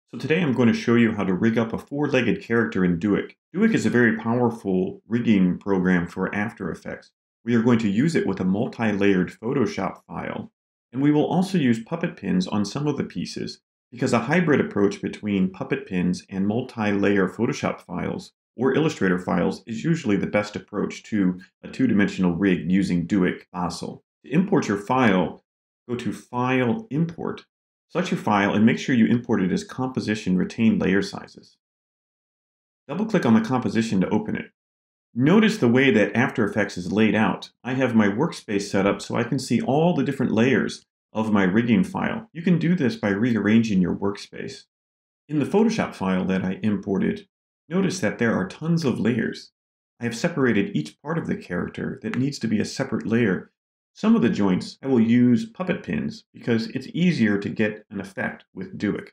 So today I'm going to show you how to rig up a four-legged character in Duik. Duik is a very powerful rigging program for After Effects. We are going to use it with a multi-layered Photoshop file, and we will also use puppet pins on some of the pieces because a hybrid approach between puppet pins and multi-layer Photoshop files or Illustrator files is usually the best approach to a two-dimensional rig using Duik Bassel. To import your file, go to File, Import. Select your file and make sure you import it as composition retained layer sizes. Double-click on the composition to open it. Notice the way that After Effects is laid out. I have my workspace set up so I can see all the different layers of my rigging file. You can do this by rearranging your workspace. In the Photoshop file that I imported, notice that there are tons of layers. I have separated each part of the character that needs to be a separate layer. Some of the joints I will use puppet pins because it's easier to get an effect with Duik.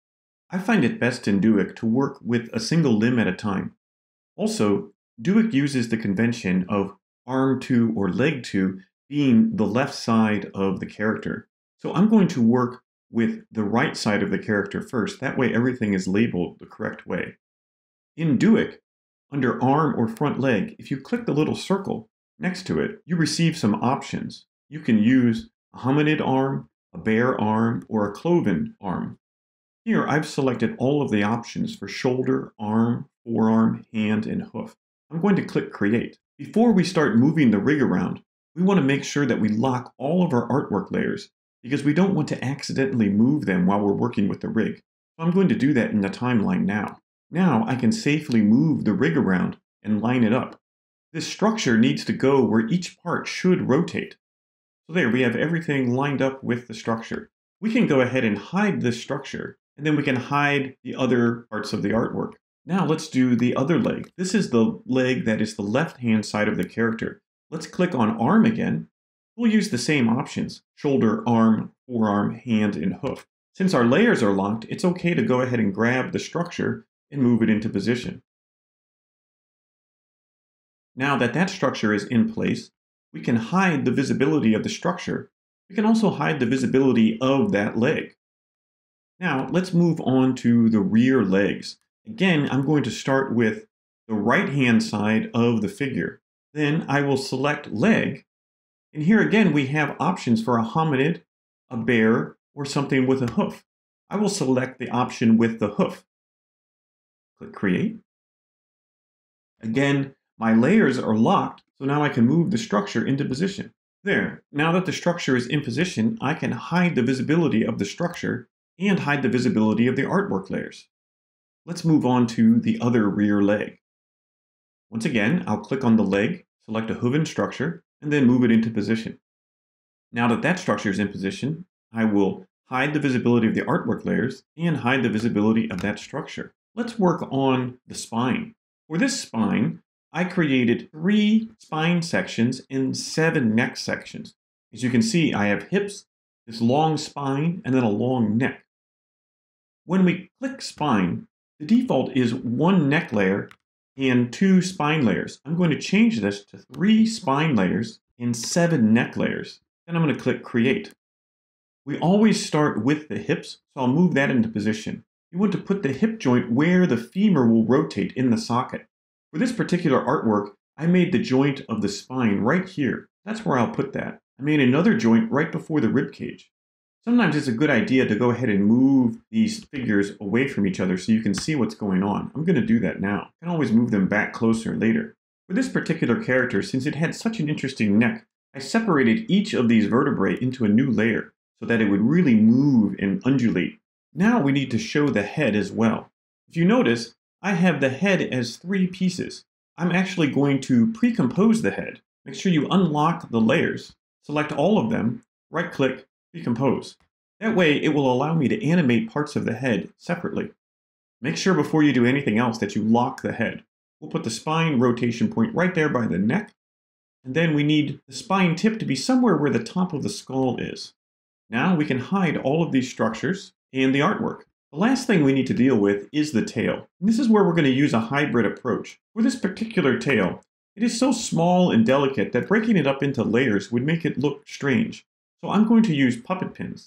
I find it best in Duik to work with a single limb at a time. Also, Duik uses the convention of arm to or leg to being the left side of the character. So I'm going to work with the right side of the character first. That way everything is labeled the correct way. In Duik, under arm or front leg, if you click the little circle next to it, you receive some options. You can use a hominid arm, a bear arm, or a cloven arm. Here I've selected all of the options for shoulder, arm, forearm, hand, and hoof. I'm going to click Create. Before we start moving the rig around, we want to make sure that we lock all of our artwork layers because we don't want to accidentally move them while we're working with the rig. So I'm going to do that in the timeline now. Now I can safely move the rig around and line it up. This structure needs to go where each part should rotate. So there, we have everything lined up with the structure. We can go ahead and hide this structure, and then we can hide the other parts of the artwork. Now let's do the other leg. This is the leg that is the left-hand side of the character. Let's click on arm again. We'll use the same options: shoulder, arm, forearm, hand, and hoof. Since our layers are locked, it's okay to go ahead and grab the structure and move it into position. Now that that structure is in place, we can hide the visibility of the structure. We can also hide the visibility of that leg. Now let's move on to the rear legs. Again, I'm going to start with the right-hand side of the figure. Then I will select leg. And here again, we have options for a hominid, a bear, or something with a hoof. I will select the option with the hoof. Click Create. Again, my layers are locked, so now I can move the structure into position. There, now that the structure is in position, I can hide the visibility of the structure and hide the visibility of the artwork layers. Let's move on to the other rear leg. Once again, I'll click on the leg, select a hooven structure, and then move it into position. Now that that structure is in position, I will hide the visibility of the artwork layers and hide the visibility of that structure. Let's work on the spine. For this spine, I created 3 spine sections and 7 neck sections. As you can see, I have hips, this long spine, and then a long neck. When we click spine, the default is 1 neck layer and 2 spine layers. I'm going to change this to 3 spine layers and 7 neck layers. Then I'm going to click Create. We always start with the hips, so I'll move that into position. You want to put the hip joint where the femur will rotate in the socket. For this particular artwork, I made the joint of the spine right here. That's where I'll put that. I made another joint right before the rib cage. Sometimes it's a good idea to go ahead and move these figures away from each other so you can see what's going on. I'm going to do that now. I can always move them back closer later. For this particular character, since it had such an interesting neck, I separated each of these vertebrae into a new layer so that it would really move and undulate. Now we need to show the head as well. If you notice, I have the head as 3 pieces. I'm actually going to pre-compose the head. Make sure you unlock the layers, select all of them, right-click, pre-compose. That way it will allow me to animate parts of the head separately. Make sure before you do anything else that you lock the head. We'll put the spine rotation point right there by the neck, and then we need the spine tip to be somewhere where the top of the skull is. Now we can hide all of these structures and the artwork. The last thing we need to deal with is the tail. And this is where we're going to use a hybrid approach. For this particular tail, it is so small and delicate that breaking it up into layers would make it look strange. So I'm going to use puppet pins.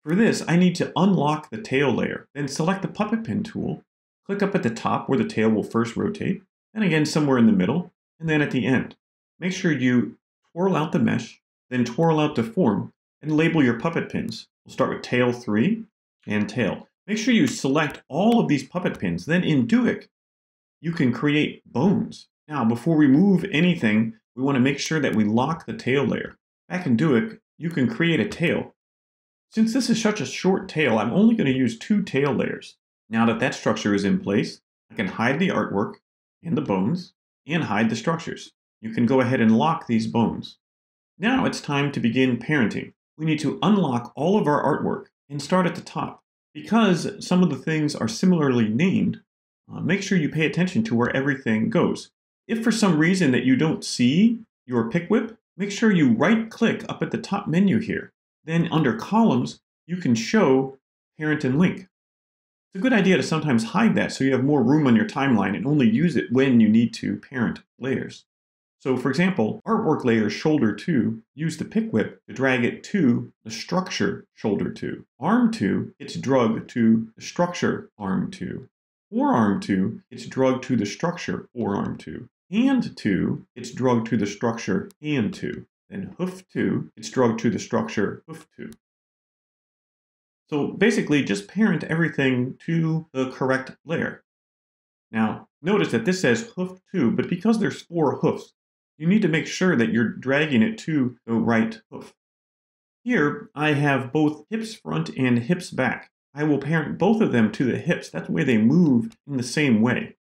For this, I need to unlock the tail layer, then select the puppet pin tool, click up at the top where the tail will first rotate, and again somewhere in the middle, and then at the end. Make sure you twirl out the mesh, then twirl out the form, and label your puppet pins. We'll start with tail 3 and tail. Make sure you select all of these puppet pins. Then in Duik, you can create bones. Now, before we move anything, we want to make sure that we lock the tail layer. Back in Duik, you can create a tail. Since this is such a short tail, I'm only going to use 2 tail layers. Now that that structure is in place, I can hide the artwork and the bones and hide the structures. You can go ahead and lock these bones. Now it's time to begin parenting. We need to unlock all of our artwork and start at the top. Because some of the things are similarly named, make sure you pay attention to where everything goes. If for some reason that you don't see your pick whip, make sure you right-click up at the top menu here. Then under columns, you can show parent and link. It's a good idea to sometimes hide that so you have more room on your timeline and only use it when you need to parent layers. So for example, artwork layer shoulder 2, use the pick whip to drag it to the structure shoulder 2. Arm 2, it's drug to the structure arm 2. Forearm 2, it's drug to the structure forearm 2. Hand 2, it's drug to the structure hand 2. Then hoof 2, it's drug to the structure hoof 2. So basically just parent everything to the correct layer. Now notice that this says hoof 2, but because there's 4 hoofs, you need to make sure that you're dragging it to the right hoof. Here I have both hips front and hips back. I will parent both of them to the hips. That's the way they move in the same way.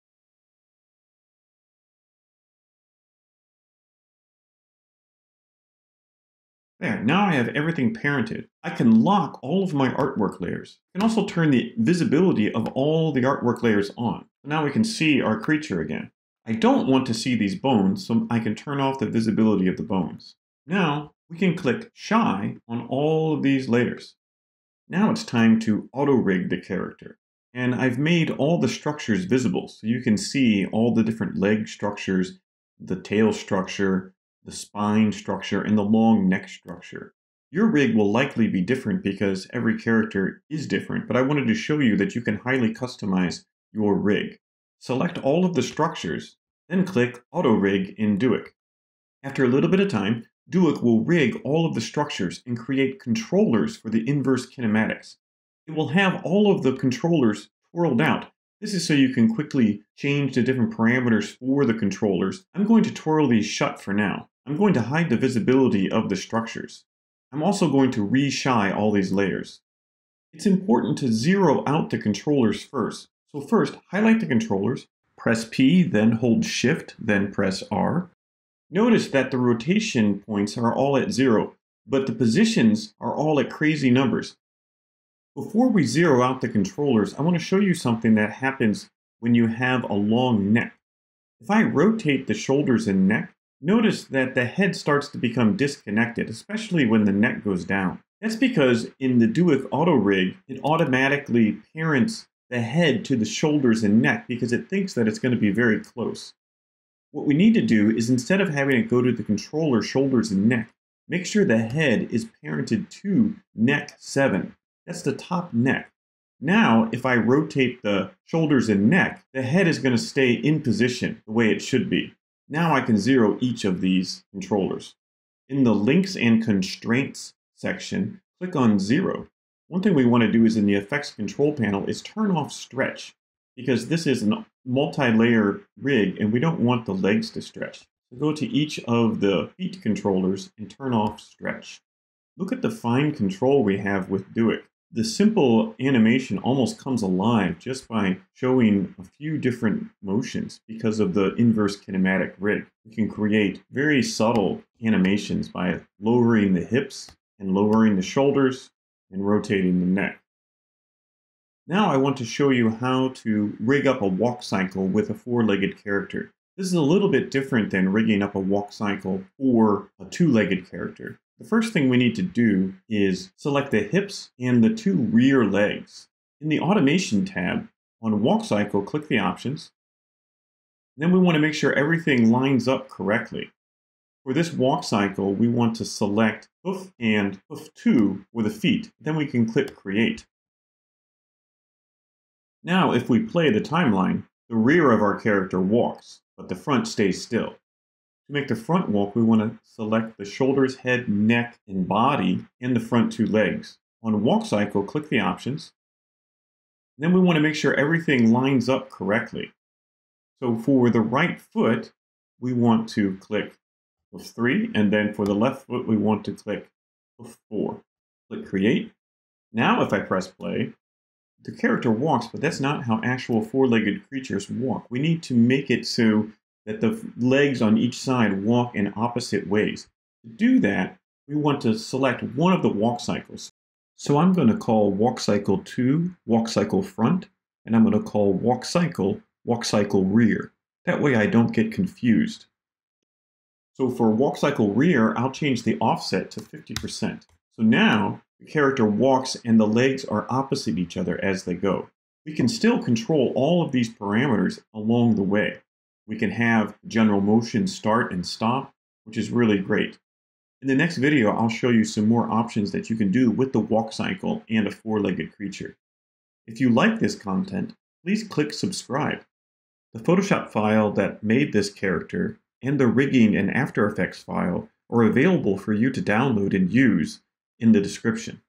There, now I have everything parented. I can lock all of my artwork layers. I can also turn the visibility of all the artwork layers on. Now we can see our creature again. I don't want to see these bones, so I can turn off the visibility of the bones. Now we can click Shy on all of these layers. Now it's time to auto-rig the character. And I've made all the structures visible, so you can see all the different leg structures, the tail structure, the spine structure, and the long neck structure. Your rig will likely be different because every character is different, but I wanted to show you that you can highly customize your rig. Select all of the structures, then click Auto Rig in Duik. After a little bit of time, Duik will rig all of the structures and create controllers for the inverse kinematics. It will have all of the controllers twirled out. This is so you can quickly change the different parameters for the controllers. I'm going to twirl these shut for now. I'm going to hide the visibility of the structures. I'm also going to re-shy all these layers. It's important to zero out the controllers first. So first, highlight the controllers, press P, then hold Shift, then press R. Notice that the rotation points are all at 0, but the positions are all at crazy numbers. Before we zero out the controllers, I want to show you something that happens when you have a long neck. If I rotate the shoulders and neck, notice that the head starts to become disconnected, especially when the neck goes down. That's because in the Duik Auto Rig, it automatically parents the head to the shoulders and neck because it thinks that it's going to be very close. What we need to do is instead of having it go to the controller, shoulders, and neck, make sure the head is parented to neck 7. That's the top neck. Now, if I rotate the shoulders and neck, the head is going to stay in position the way it should be. Now I can zero each of these controllers. In the Links and Constraints section, click on 0. One thing we want to do is in the Effects Control panel is turn off Stretch, because this is a multi-layer rig and we don't want the legs to stretch. So go to each of the feet controllers and turn off Stretch. Look at the fine control we have with Duik. The simple animation almost comes alive just by showing a few different motions because of the inverse kinematic rig. We can create very subtle animations by lowering the hips and lowering the shoulders and rotating the neck. Now I want to show you how to rig up a walk cycle with a 4-legged character. This is a little bit different than rigging up a walk cycle for a 2-legged character. The first thing we need to do is select the hips and the 2 rear legs. In the Automation tab, on Walk Cycle, click the options. Then we want to make sure everything lines up correctly. For this walk cycle, we want to select hoof and hoof 2 were the feet. Then we can click Create. Now, if we play the timeline, the rear of our character walks, but the front stays still. To make the front walk, we want to select the shoulders, head, neck, and body, and the front 2 legs. On Walk Cycle, click the options. Then we want to make sure everything lines up correctly. So for the right foot, we want to click hoof 3, and then for the left foot, we want to click hoof 4. Click Create. Now if I press play, the character walks, but that's not how actual 4-legged creatures walk. We need to make it so that the legs on each side walk in opposite ways. To do that, we want to select one of the walk cycles. So I'm going to call Walk Cycle 2 Walk Cycle Front, and I'm going to call Walk Cycle Rear. That way I don't get confused. So for Walk Cycle Rear, I'll change the offset to 50%. So now the character walks and the legs are opposite each other as they go. We can still control all of these parameters along the way. We can have general motion start and stop, which is really great. In the next video, I'll show you some more options that you can do with the walk cycle and a 4-legged creature. If you like this content, please click subscribe. The Photoshop file that made this character and the rigging and After Effects file are available for you to download and use in the description.